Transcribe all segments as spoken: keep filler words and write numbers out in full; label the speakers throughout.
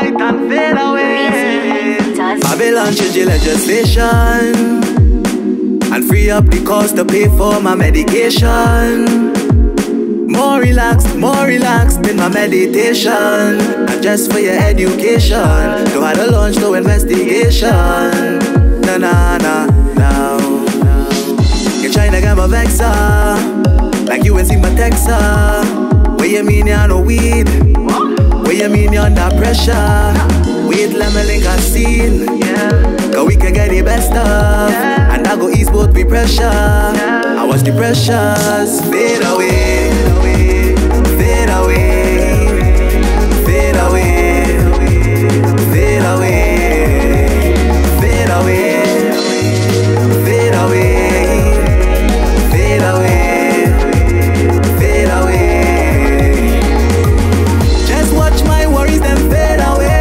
Speaker 1: light and fade away.
Speaker 2: Babylon change the legislation and free up the cost to pay for my medication. More relaxed, more relaxed in my meditation. And just for your education, no had a lunch, no investigation. Na na na na. You're trying to get my vexer, like you ain't see my texter. What you mean you're no weed? What you mean you're under pressure? Wait, let me link a scene, yeah. Cause we can get the best stuff, yeah. And I go ease both we pressure, yeah. I watch the pressures fade away, fade away, fade away, fade away, fade away, fade away, fade away, fade away. Just watch my worries them fade away.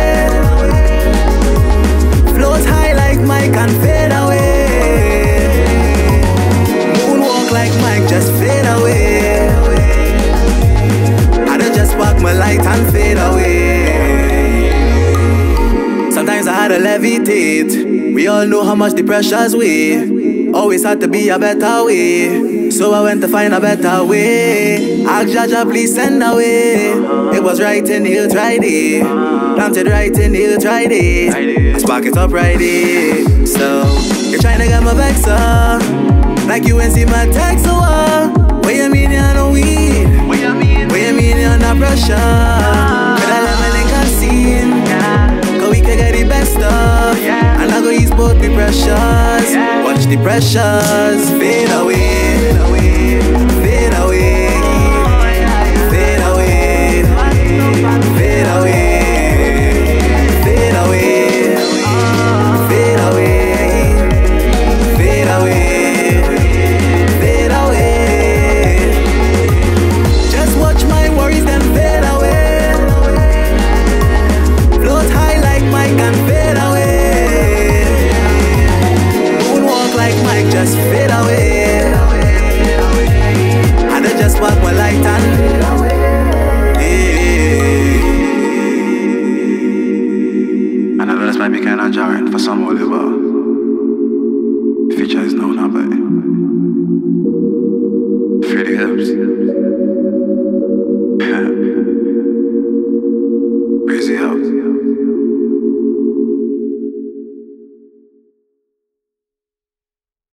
Speaker 2: Float high like Mike and fade away. Moonwalk like Mike, just fade away. I don't just walk my light and fade away. Sometimes I had to levitate. We all know how much the pressures weigh. Always had to be a better way, so I went to find a better way. Ask Jaja please send away. It was right in the hill Friday, planted right in the hill Friday. I spark it up right there. So you're trying to get my vexer, like you ain't see my text so uh, what you mean you're no weed?
Speaker 1: What you mean?
Speaker 2: What you mean you're under pressure? Could I let me link a scene? Yeah. Cause we can get the best stuff, yeah. And I go ease both the pressures, yeah. Watch the pressures fade away, fade away, fade away, fade away, fade away, fade away, fade away, fade away. Just watch my worries then fade away. Float high like Mike and fade away. Moonwalk like Mike, just fade away. And I just walk my light and fade away.
Speaker 1: And I know this might be kind of jarring for some Oliver. Future is known, but